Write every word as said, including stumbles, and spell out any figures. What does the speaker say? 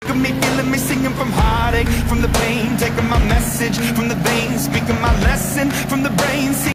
Of me feeling me singing from heartache, from the pain, taking my message from the veins, speaking my lesson from the brain.